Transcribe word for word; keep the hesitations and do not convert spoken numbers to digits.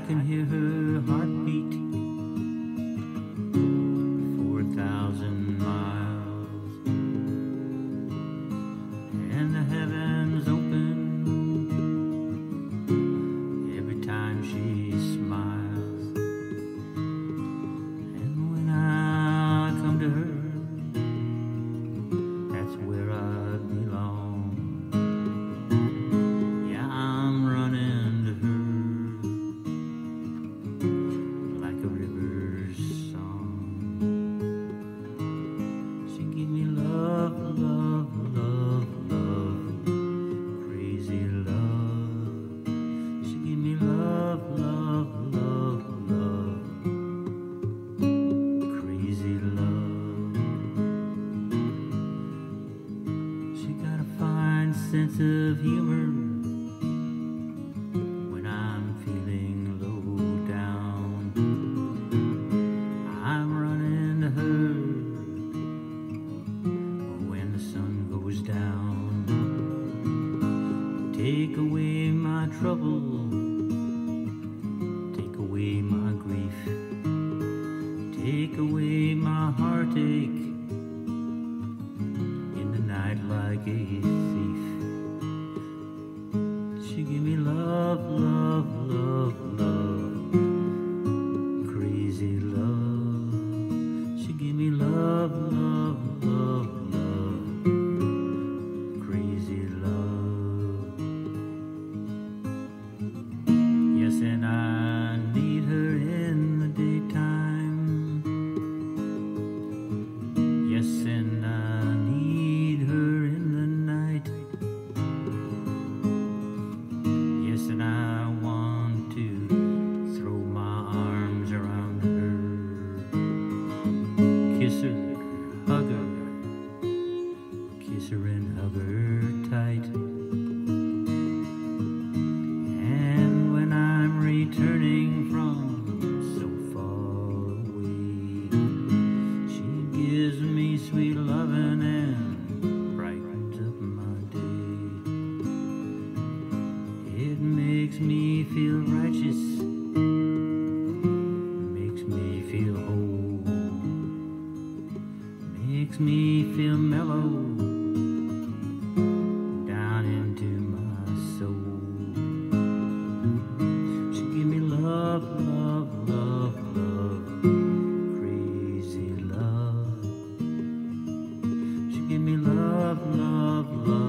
can hear her heartbeat four thousand miles, and the heavens open every time she smiles. And when I come to her, that's where I belong. Yeah, I'm running to her like a river's song. She give me love, love, love, love, crazy love. She give me love, love, love, love, crazy love. She got a fine sense of humor when I'm feeling low down. I'm running to her when the sun goes down. Take away my trouble, take away my grief, take away my heartache in the night like a thief. She give me love, love, love, love, crazy love. She give me love, love, love, love, crazy love. Yes, and I need her in the daytime. Yes, and I need her in the night. Yes, and I want to throw my arms around her, kiss her, hug her, kiss her and hug her tight. And when I'm returning from so far away, she gives me sweet loving and brightens up my day. It makes me feel righteous, makes me feel whole, makes me feel mellow down into my soul. She give me love, love, love, love, crazy love. She give me love, love, love.